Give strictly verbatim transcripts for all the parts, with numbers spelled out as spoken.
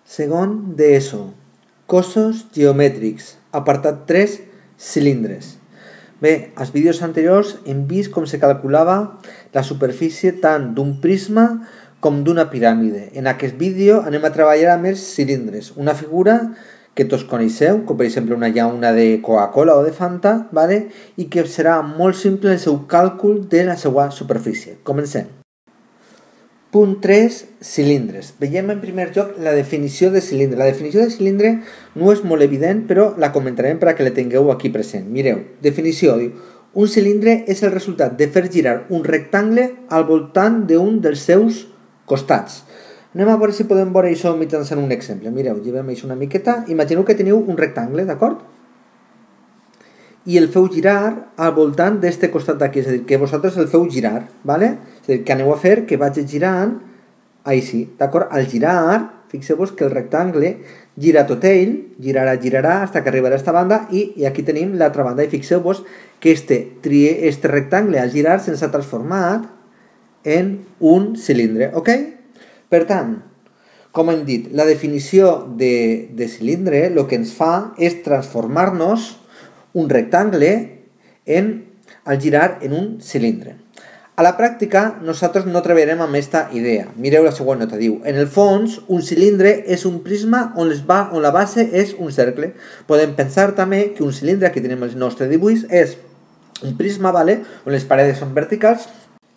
Segon d'ESO, cossos geomètrics, apartat tres, cilindres. Bé, als vídeos anteriors hem vist com se calculava la superfície tant d'un prisma com d'una piràmide. En aquest vídeo anem a treballar amb els cilindres, una figura que tots coneixeu, com per exemple una llauna de Coca-Cola o de Fanta, ¿vale? I que serà molt simple el seu càlcul de la seva superfície. Comencem. Punt tres. Cilindres. Veiem en primer lloc la definició de cilindre. La definició de cilindre no és molt evident, però la comentarem per a que la tingueu aquí present. Mireu, definició, diu, un cilindre és el resultat de fer girar un rectangle al voltant d'un dels seus costats. Anem a veure si podem veure això mitjançant un exemple. Mireu, llevem això una miqueta. Imagineu que teniu un rectangle, d'acord? I el feu girar al voltant d'aquest costat d'aquí, és a dir, que vosaltres el feu girar, ¿vale? És a dir, que aneu a fer que vagi girant, així, d'acord? Al girar, fixeu-vos que el rectangle gira tot ell, girarà, girarà, fins que arribarà a aquesta banda, i, i aquí tenim l'altra banda, i fixeu-vos que este, este rectangle al girar se'ns ha transformat en un cilindre, ok? Per tant, com hem dit, la definició de, de cilindre el que ens fa és transformar-nos un rectangle en, al girar en un cilindre. A la pràctica, nosaltres no treballarem amb aquesta idea. Mireu la següent nota, diu, en el fons, un cilindre és un prisma on, les va, on la base és un cercle. Podem pensar també que un cilindre, aquí tenim el nostre dibuix, és un prisma, ¿vale? On les parets són verticals,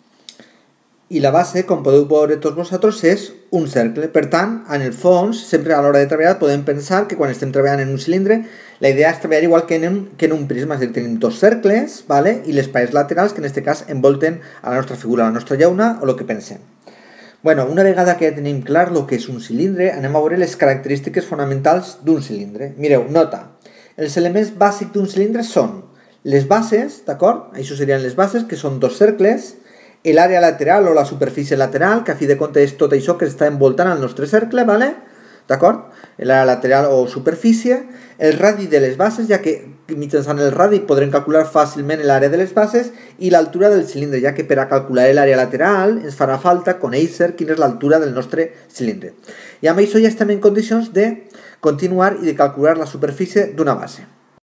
i la base, com podeu veure tots vosaltres, és un cercle. Per tant, en el fons, sempre a l'hora de treballar, podem pensar que quan estem treballant en un cilindre, la idea és treballar igual que en un, que en un prisma, és a dir, tenim dos cercles, ¿vale? I les parets laterals, que en aquest cas envolten a la nostra figura, a la nostra llauna, o el que pensem. Bueno, una vegada que ja tenim clar el que és un cilindre, anem a veure les característiques fonamentals d'un cilindre. Mireu, nota, els elements bàsics d'un cilindre són les bases, d'acord? Això serien les bases, que són dos cercles, l'àrea lateral o la superfície lateral, que a fi de compte és tot això que està envoltant el nostre cercle, ¿vale? D'acord? L'àrea lateral o superfície, el radi de les bases, ja que mitjançant el radi podrem calcular fàcilment l'àrea de les bases, i l'altura del cilindre, ja que per a calcular l'àrea lateral ens farà falta conèixer quina és l'altura del nostre cilindre. I amb això ja estem en condicions de continuar i de calcular la superfície d'una base.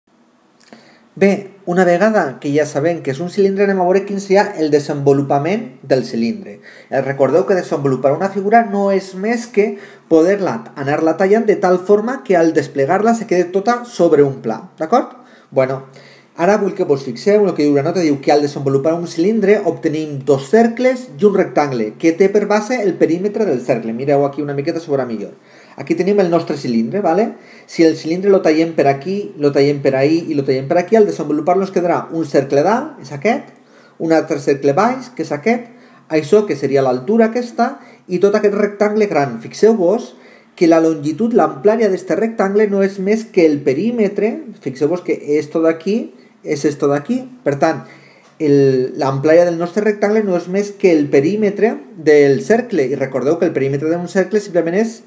Bé, una vegada que ja sabem que és un cilindre, anem a veure quin serà el desenvolupament del cilindre. Recordeu que desenvolupar una figura no és més que poder-la anar-la tallant de tal forma que al desplegar-la se quede tota sobre un pla, d'acord? Bueno, ara vull que vos fixeu, el que diu la nota, diu que al desenvolupar un cilindre obtenim dos cercles i un rectangle, que té per base el perímetre del cercle. Mireu aquí una miqueta sobre millor. Aquí tenim el nostre cilindre, ¿vale? Si el cilindre lo tallem per aquí, lo tallem per ahí i lo tallem per aquí, al desenvolupar-lo ens quedarà un cercle dalt, és aquest, un altre cercle baix, que és aquest, això que seria l'altura aquesta, i tot aquest rectangle gran. Fixeu-vos que la longitud, l'amplària d'aquest rectangle no és més que el perímetre, fixeu-vos que esto d'aquí és esto d'aquí, per tant, l'amplària del nostre rectangle no és més que el perímetre del cercle, i recordeu que el perímetre d'un cercle simplement és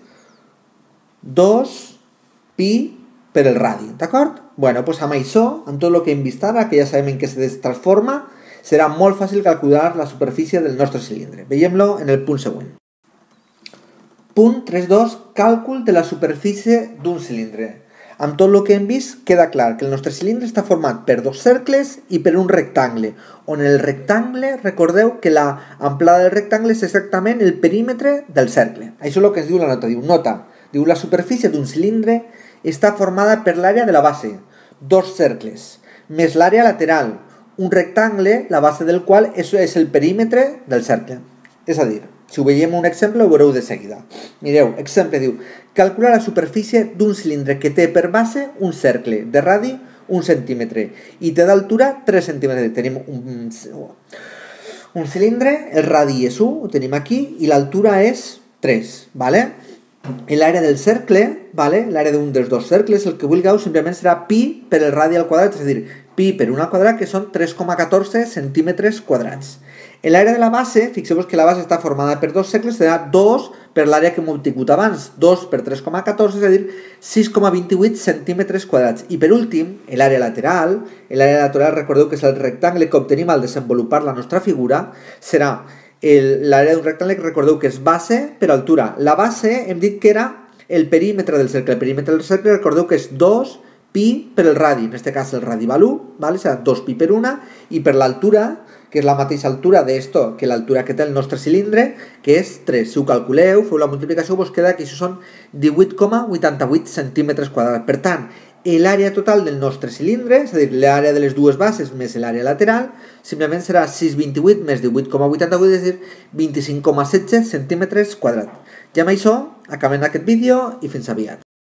dos pi per el radi, d'acord? Bueno, doncs amb això, amb tot el que hem vist ara, que ja sabem en què se transforma, serà molt fàcil calcular la superfície del nostre cilindre. Veiem-lo en el punt següent. Punt tres punto dos. Càlcul de la superfície d'un cilindre. Amb tot el que hem vist, queda clar que el nostre cilindre està format per dos cercles i per un rectangle, on el rectangle, recordeu que la amplada del rectangle és exactament el perímetre del cercle. Això és el que ens diu la nota. Diu, nota, diu, la superfície d'un cilindre està formada per l'àrea de la base, dos cercles, més l'àrea lateral, un rectangle, la base del qual és, és el perímetre del cercle. És a dir, si ho veiem un exemple, ho veureu de seguida. Mireu, exemple diu, calcula la superfície d'un cilindre que té per base un cercle, de radi un centímetre, i té d'altura tres centímetres. Tenim un, un cilindre, el radi és u, ho tenim aquí, i l'altura és tres, ¿vale? L'àrea del cercle, ¿vale? L'àrea d'un dels dos cercles, el que vulgueu, simplement serà pi per el radi al quadrat, és a dir, pi per un al quadrat, que són tres coma catorze centímetres quadrats. L'àrea de la base, fixeu-vos que la base està formada per dos cercles, serà dos per l'àrea que hem obtingut abans, dos per tres coma catorze, és a dir, sis coma vint-i-vuit centímetres quadrats. I per últim, l'àrea lateral, l'àrea lateral, recordeu que és el rectangle que obtenim al desenvolupar la nostra figura, serà l'àrea d'un rectangle que recordeu que és base per altura. La base hem dit que era el perímetre del cercle. El perímetre del cercle, recordeu que és dos pi per el radi, en aquest cas el radi val u, ¿vale? Serà dos pi per una, i per l'altura, que és la mateixa altura d'esto que l'altura que té el nostre cilindre, que és tres. Si ho calculeu, feu la multiplicació, vos queda que això són divuit coma vuitanta-vuit centímetres quadrats. Per tant, l'àrea total del nostre cilindre, és a dir, l'àrea de les dues bases més l'àrea lateral, simplement serà sis coma vint-i-vuit més divuit coma vuitanta-vuit, és a dir, vint-i-cinc coma setze centímetres quadrats. I amb això acabem aquest vídeo i fins aviat.